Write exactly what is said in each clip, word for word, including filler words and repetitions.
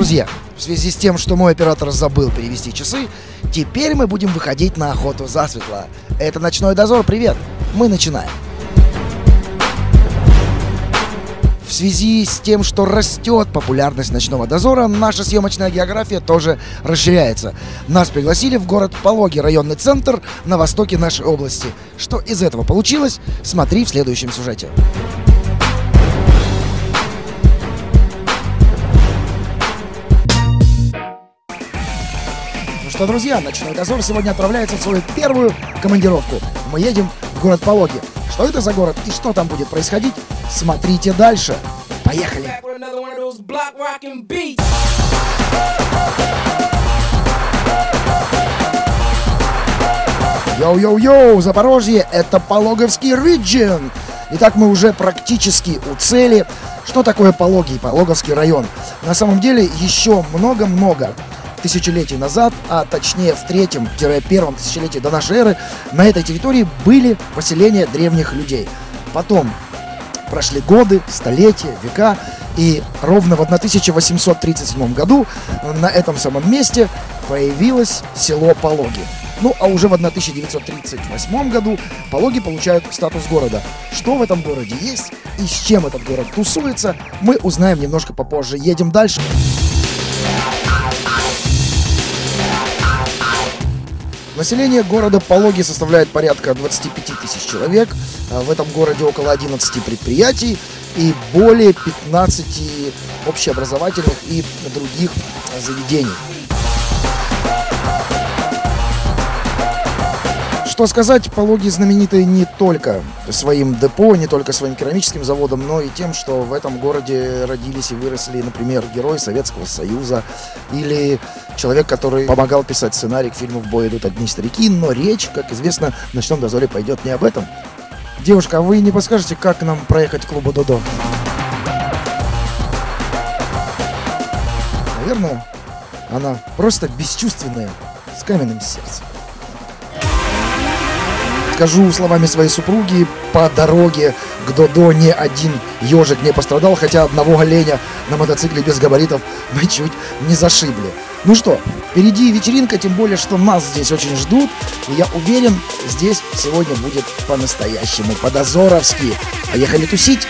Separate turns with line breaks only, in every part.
Друзья, в связи с тем, что мой оператор забыл перевести часы, теперь мы будем выходить на охоту засветло. Это «Ночной дозор», привет! Мы начинаем. В связи с тем, что растет популярность «Ночного дозора», наша съемочная география тоже расширяется. Нас пригласили в город Пологи, районный центр на востоке нашей области. Что из этого получилось, смотри в следующем сюжете. Ну что, друзья, «Ночной дозор» сегодня отправляется в свою первую командировку. Мы едем в город Пологи. Что это за город и что там будет происходить, смотрите дальше. Поехали! Йоу-йоу-йоу, Запорожье, это Пологовский регион. Итак, мы уже практически у цели. Что такое Пологи и Пологовский район? На самом деле еще много-много тысячелетий назад, а точнее в третьем-первом тысячелетии до нашей эры, на этой территории были поселения древних людей. Потом прошли годы, столетия, века, и ровно в тысяча восемьсот тридцать седьмом году на этом самом месте появилось село Пологи. Ну, а уже в тысяча девятьсот тридцать восьмом году Пологи получают статус города. Что в этом городе есть и с чем этот город тусуется, мы узнаем немножко попозже. Едем дальше. Население города Пологи составляет порядка двадцати пяти тысяч человек. В этом городе около одиннадцати предприятий и более пятнадцати общеобразовательных и других заведений. Что сказать, Пологи знамениты не только своим депо, не только своим керамическим заводом, но и тем, что в этом городе родились и выросли, например, герой Советского Союза или человек, который помогал писать сценарий к фильму «В бой идут одни старики», но речь, как известно, в «Ночном дозоре» пойдет не об этом. Девушка, а вы не подскажете, как нам проехать к клубу «Додо»? Наверное, она просто бесчувственная, с каменным сердцем. Скажу словами своей супруги, по дороге к Додо ни один ежик не пострадал, хотя одного оленя на мотоцикле без габаритов мы чуть не зашибли. Ну что, впереди вечеринка, тем более, что нас здесь очень ждут. И я уверен, здесь сегодня будет по-настоящему, по-дозоровски. Поехали тусить!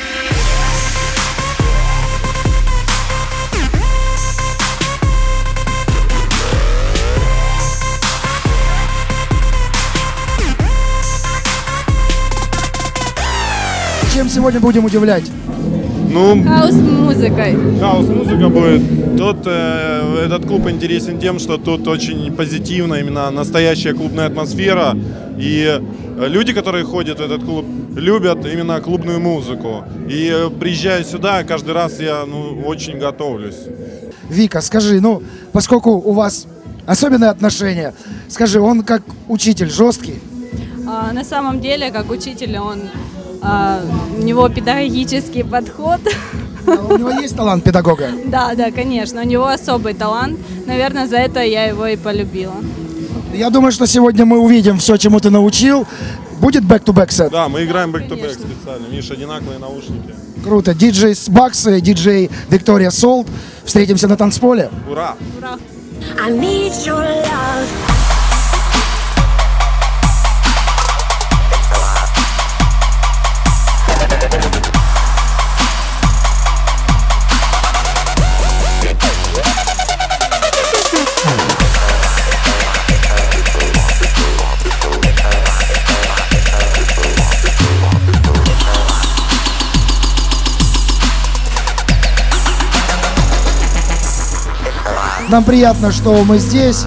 Чем сегодня будем удивлять?
Ну,
хаус-музыкой.
Хаус-музыка будет. Тут э, этот клуб интересен тем, что тут очень позитивная, именно настоящая клубная атмосфера. И люди, которые ходят в этот клуб, любят именно клубную музыку. И э, приезжая сюда, каждый раз я ну, очень готовлюсь.
Вика, скажи, ну, поскольку у вас особенные отношения, скажи, он как учитель жесткий?
А, на самом деле, как учитель, он... Uh, у него педагогический подход.
А у него есть талант педагога?
Да, да, конечно. У него особый талант. Наверное, за это я его и полюбила.
Я думаю, что сегодня мы увидим все, чему ты научил. Будет back-to-back сет?
Да, мы играем back-to-back специально. Миша, одинаковые наушники.
Круто. Диджей Бакс, диджей Виктория Солт. Встретимся на танцполе.
Ура!
Ура!
I need your love.
Нам приятно, что мы здесь.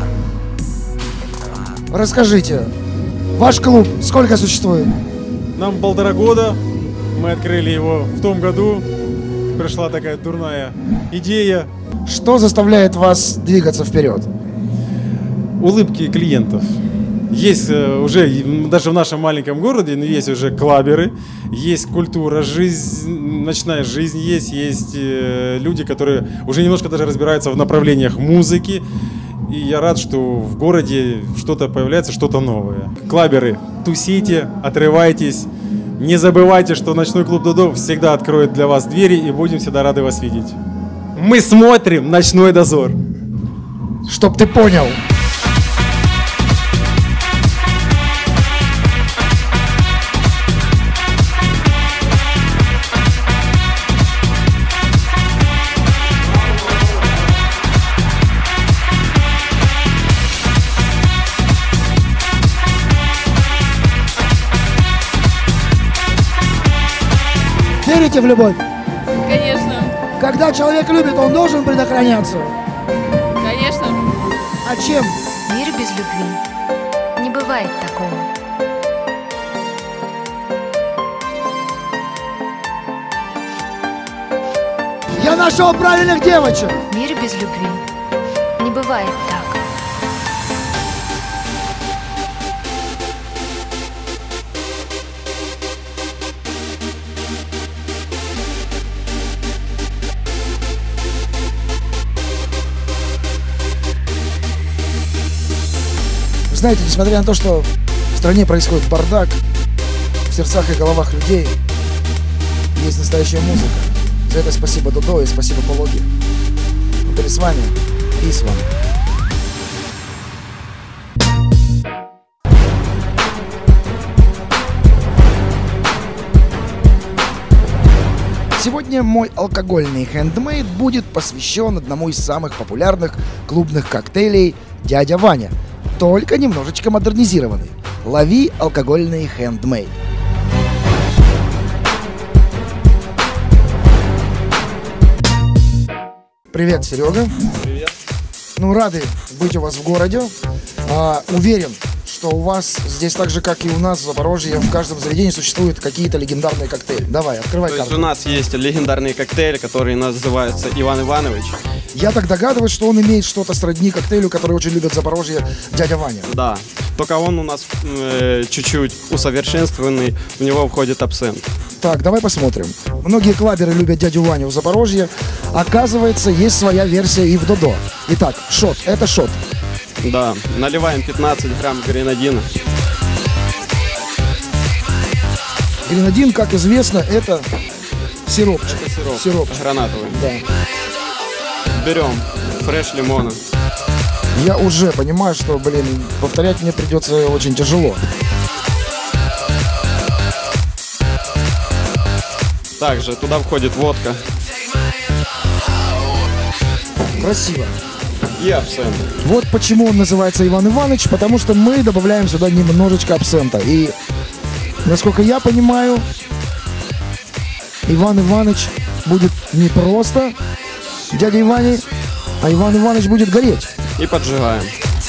Расскажите, ваш клуб сколько существует?
Нам полтора года. Мы открыли его в том году. Пришла такая дурная идея.
Что заставляет вас двигаться вперед?
Улыбки клиентов. Есть уже, даже в нашем маленьком городе, но есть уже клаберы, есть культура, жизнь, ночная жизнь есть, есть люди, которые уже немножко даже разбираются в направлениях музыки. И я рад, что в городе что-то появляется, что-то новое. Клаберы, тусите, отрывайтесь. Не забывайте, что ночной клуб Додо всегда откроет для вас двери и будем всегда рады вас видеть. Мы смотрим «Ночной дозор».
Чтоб ты понял. Верите в любовь?
Конечно,
Когда человек любит, он должен предохраняться.
конечно.
А чем?
Мир без любви. Не бывает такого.
Я нашел правильных девочек.
Мир без любви. Не бывает так.
Знаете, несмотря на то, что в стране происходит бардак, в сердцах и головах людей есть настоящая музыка. За это спасибо Додо и спасибо Пологи. Мы были с вами. Peace вам. Сегодня мой алкогольный хендмейд будет посвящен одному из самых популярных клубных коктейлей «Дядя Ваня», только немножечко модернизированный. Лови алкогольный хендмейд. Привет, Серега.
Привет.
Ну, рады быть у вас в городе. А, уверен, что у вас здесь так же, как и у нас в Запорожье, в каждом заведении существуют какие-то легендарные коктейли. Давай, открывай
То есть
карту.
у нас есть легендарные коктейли, которые называются Иван Иванович.
Я так догадываюсь, что он имеет что-то сродни коктейлю, который очень любит в Запорожье дядя Ваня.
Да. Только он у нас э, чуть-чуть усовершенствованный, в него входит абсент.
Так, давай посмотрим. Многие клаберы любят дядю Ваню в Запорожье. Оказывается, есть своя версия и в Додо. Итак, шот. Это шот.
Да. Наливаем пятнадцать грамм гренадина.
Гренадин, как известно, это сиропчик.
Сироп.
Сиропчик.
Гранатовый.
Да.
Берем фреш лимона.
Я уже понимаю, что, блин, повторять мне придется очень тяжело.
Также туда входит водка
Красиво.
и абсент.
Вот почему он называется Иван Иванович, потому что мы добавляем сюда немножечко абсента. И, насколько я понимаю, Иван Иванович будет не просто дядей Ваней, а Иван Иванович будет гореть.
И поджигаем.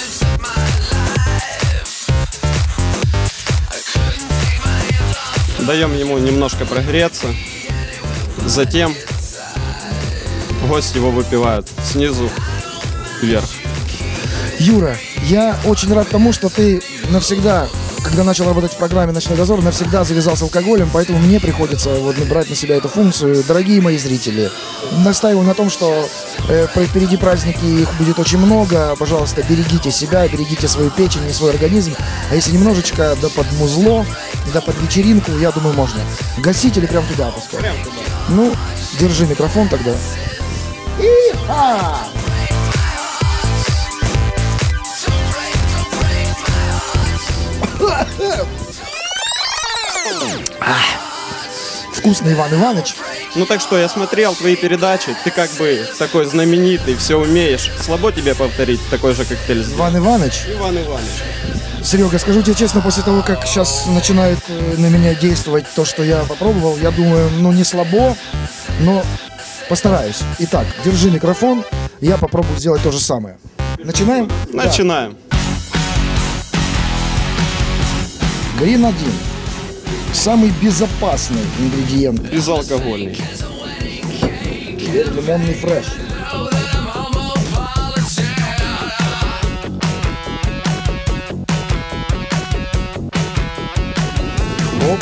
Даем ему немножко прогреться. Затем гости его выпивают снизу вверх.
Юра, я очень рад тому, что ты навсегда, когда начал работать в программе «Ночной дозор», навсегда завязал с алкоголем, поэтому мне приходится вот брать на себя эту функцию. Дорогие мои зрители, настаиваю на том, что э, впереди праздники, их будет очень много. Пожалуйста, берегите себя, берегите свою печень и свой организм. А если немножечко, да под музло, да под вечеринку, я думаю, можно. Гасить или прям туда опускать?
Прям туда.
Ну, держи микрофон тогда. И-ха! Вкусный Иван Иванович.
Ну так что, я смотрел твои передачи, ты как бы такой знаменитый, все умеешь. Слабо тебе повторить такой же коктейль?
Иван Иванович.
Иван Иванович.
Серега, скажу тебе честно, после того, как сейчас начинает э, на меня действовать то, что я попробовал, я думаю, ну не слабо, но постараюсь. Итак, держи микрофон, я попробую сделать то же самое. Начинаем?
Начинаем.
Да. Гренадин. Самый безопасный ингредиент.
Безалкогольный.
Лимонный фреш. Оп.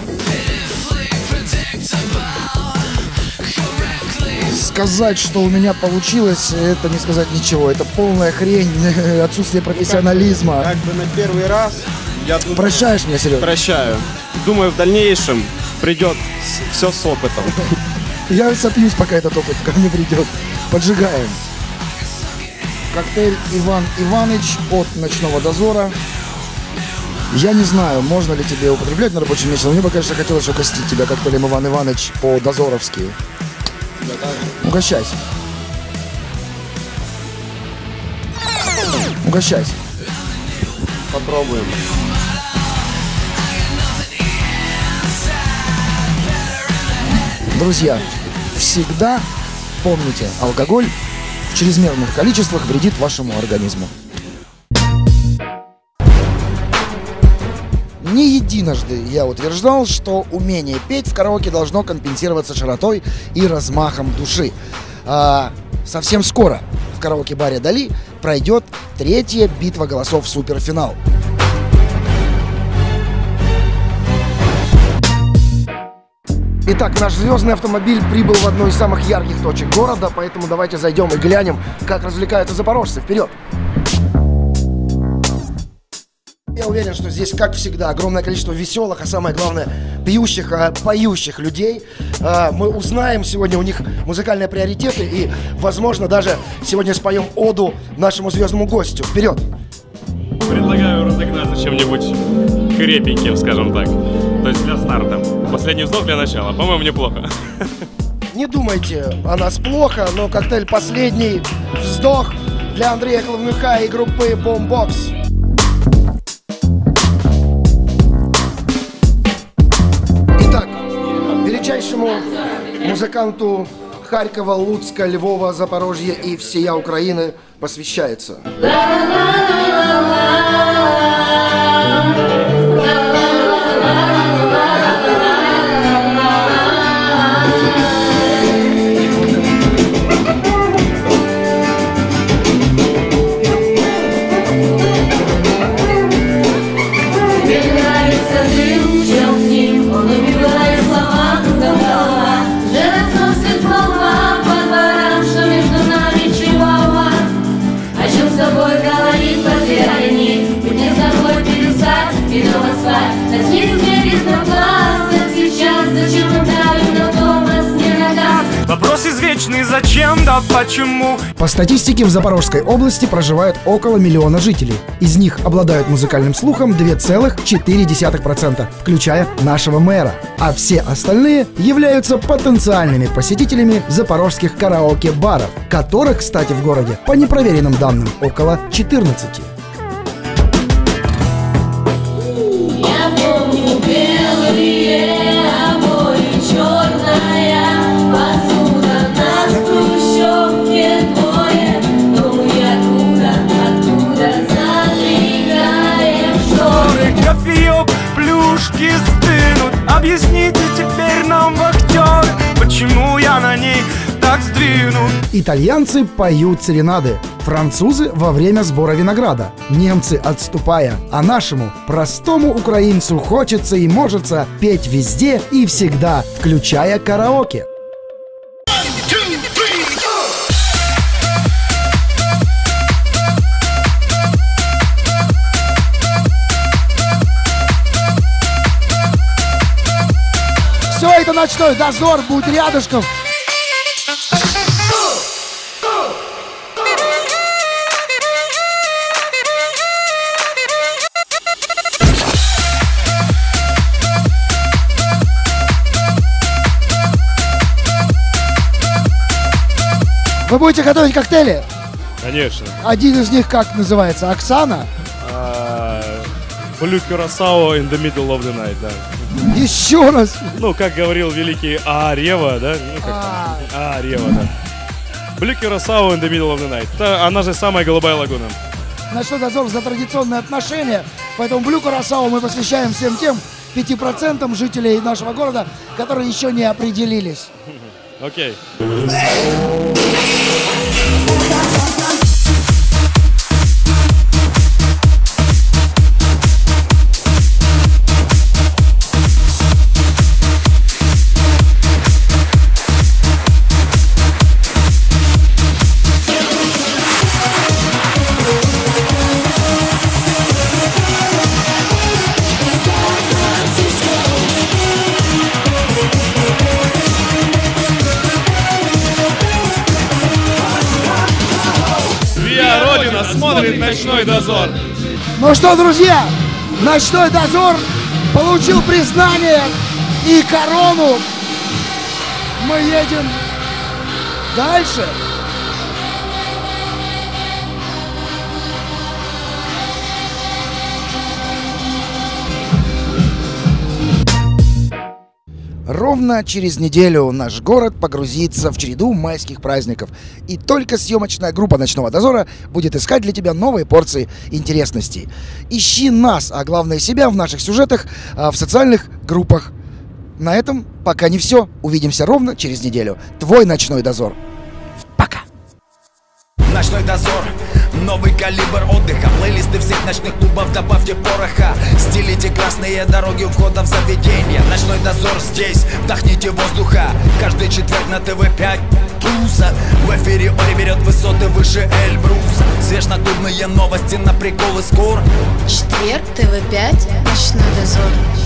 Сказать, что у меня получилось, это не сказать ничего. Это полная хрень, отсутствие профессионализма.
Как бы на первый раз я думаю,
Прощаешь меня, Серега?
прощаю. Думаю, в дальнейшем придет все с опытом.
Я сопьюсь, пока этот опыт ко мне придет. Поджигаем. Коктейль Иван Иваныч от «Ночного дозора». Я не знаю, можно ли тебе употреблять на рабочем месте, но мне бы, конечно, хотелось угостить тебя коктейлем Иван Иваныч по-дозоровски. Угощайся. Угощайся.
Попробуем.
Друзья, всегда помните, алкоголь в чрезмерных количествах вредит вашему организму. Не единожды я утверждал, что умение петь в караоке должно компенсироваться широтой и размахом души. А совсем скоро в караоке-баре «Дали» пройдет третья битва голосов суперфинал. Итак, наш звездный автомобиль прибыл в одну из самых ярких точек города, поэтому давайте зайдем и глянем, как развлекаются запорожцы. Вперед! Я уверен, что здесь, как всегда, огромное количество веселых, а самое главное, пьющих, а, поющих людей. А, мы узнаем сегодня у них музыкальные приоритеты и, возможно, даже сегодня споем оду нашему звездному гостю. Вперед!
Предлагаю разогнаться чем-нибудь крепеньким, скажем так. То есть для старта. Последний вздох для начала. По-моему, неплохо.
Не думайте о нас плохо, но коктейль «Последний вздох» для Андрея Коловнюка и группы Boombox. Итак, величайшему музыканту Харькова, Луцка, Львова, Запорожья и всея Украины посвящается.
Вопрос извечный, зачем, да почему?
По статистике, в Запорожской области проживает около миллиона жителей. Из них обладают музыкальным слухом две целых четыре десятых процента, включая нашего мэра. А все остальные являются потенциальными посетителями запорожских караоке-баров, которых, кстати, в городе, по непроверенным данным, около четырнадцати.
Я помню белые обои, черная посуда, нас в хрущевке двое, но мы откуда, откуда задвигаем шторы.
Кофеек, плюшки стынут. Объясните теперь нам, вахтеры, почему я на ней так сдвинут.
Итальянцы поют серенады, французы во время сбора винограда, немцы отступая, а нашему простому украинцу хочется и можется петь везде и всегда, включая караоке. Все, это «Ночной дозор», будет рядышком. Вы будете готовить коктейли?
Конечно.
Один из них как называется? Оксана?
Blue Curacao in the middle of the night, да.
Еще раз.
Ну, как говорил великий Аарева, да? Ну, как
А.
там? Аарева, да. Blue Curacao in the middle of the night. Это, она же самая голубая лагуна.
Ночной дозор за традиционные отношения. Поэтому Blue Curacao мы посвящаем всем тем пяти процентам жителей нашего города, которые еще не определились.
Окей. ночной дозор.
Ну что, друзья, ночной дозор получил признание и корону. Мы едем дальше. Ровно через неделю наш город погрузится в череду майских праздников. И только съемочная группа «Ночного дозора» будет искать для тебя новые порции интересностей. Ищи нас, а главное себя в наших сюжетах, в социальных группах. На этом пока не все. Увидимся ровно через неделю. Твой «Ночной дозор». Пока.
Ночной дозор. Новый калибр отдыха, плейлисты всех ночных клубов, добавьте пороха. Стелите красные дороги у входа в заведение. Ночной дозор здесь, вдохните воздуха. Каждый четверг на тэ вэ пять туса. В эфире Ори берет высоты выше Эльбруса. Свежно-клубные новости на приколы скоро.
Четверг, тэ вэ пять, ночной дозор.